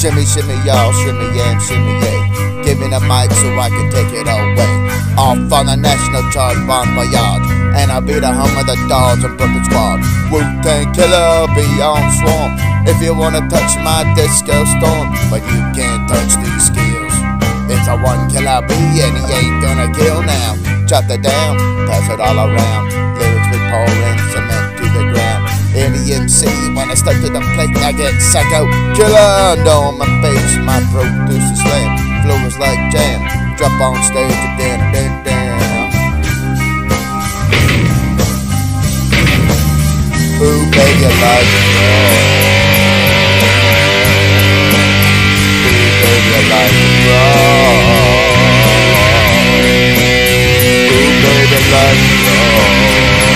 Shimmy, shimmy, y'all, shimmy, yam, shimmy, yay. Give me the mic so I can take it away. Off on the national chart, Bon Voyage. And I'll be the hum of the dogs and Brooklyn Squad. Wu-Tang Killer, be on swarm. If you wanna touch my disco storm, but you can't touch these skills. It's a one killer bee and he ain't gonna kill now. Chop it down, pass it all around. Lyrics with pouring cement to the ground. Any MC when I step to the plate, I get psycho killer. And on my face, my producer slam. Flow is like jam. Drop on stage and then down. Ooh, baby, I like it raw. Ooh, baby, I like it raw. Ooh, baby, I like it raw.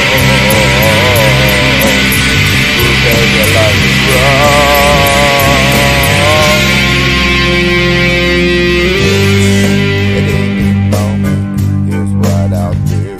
Baby, I like it raw. At any moment, here's what I'll do.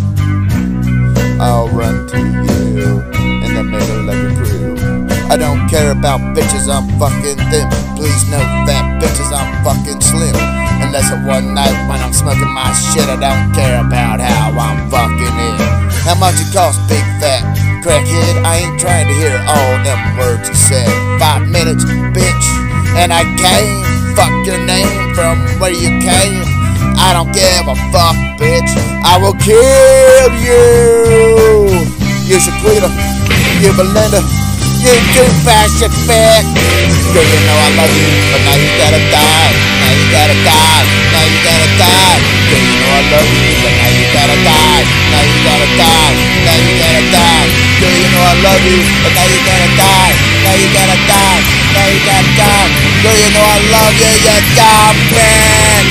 I'll run to you in the middle of your crew. I don't care about bitches, I'm fucking thin. Please no fat bitches, I'm fucking slim. Unless it's one night when I'm smoking my shit, I don't care about how I'm fucking it. How much it costs, big fat crackhead? I ain't trying to hear all them words you said. 5 minutes, bitch, and I came. Fuck your name from where you came. I don't give a fuck, bitch. I will kill you. You Shaquita, you Belinda, you too Pacific. Girl, you know I love you, but now you gotta die. Now you gotta die. Now you gotta die. Girl, you know I love you, but now you gotta die. Now you gotta die. Now you gotta die. Girl, you know I love you, but now you gotta die. Now you gotta die. Now you gotta die. Girl, you know I love you, you dumb bitch.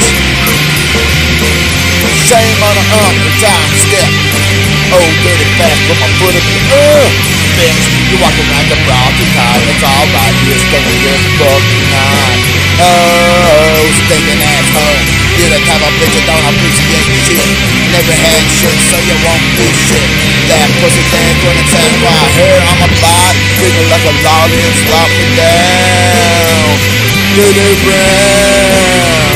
Shame on the time step. Oh, dirty fast, put my foot in the bitch. You walk around the broken time, it's alright. You're stinking your fucking night. Oh, stinking asshole. You're the type of bitch that don't appreciate shit. Never had shit, so you won't be shit. That pussy dance when it's at my hair on my body. Feeling like a lolly and slop me down to the ground.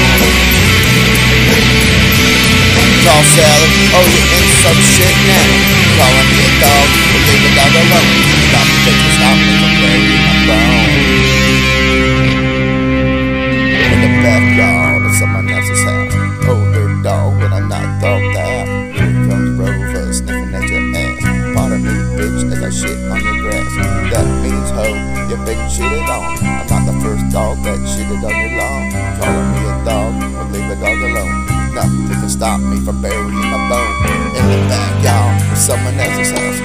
Call salad, oh you in some shit now. Calling me a dog, but leave the dog alone. Stop the bitch, stop me from burying my bone. In the backyard of someone else's house. Older dog, but I'm not dogged out. Here comes Rover, sniffing at your ass. Pardon me, bitch, as I shit on your grass. That means ho, you've been cheated on. I'm not the first dog that cheated on your lawn. Calling me a dog, but leave the dog alone. Nothing can stop me from burying my bone in the backyard of someone else's house.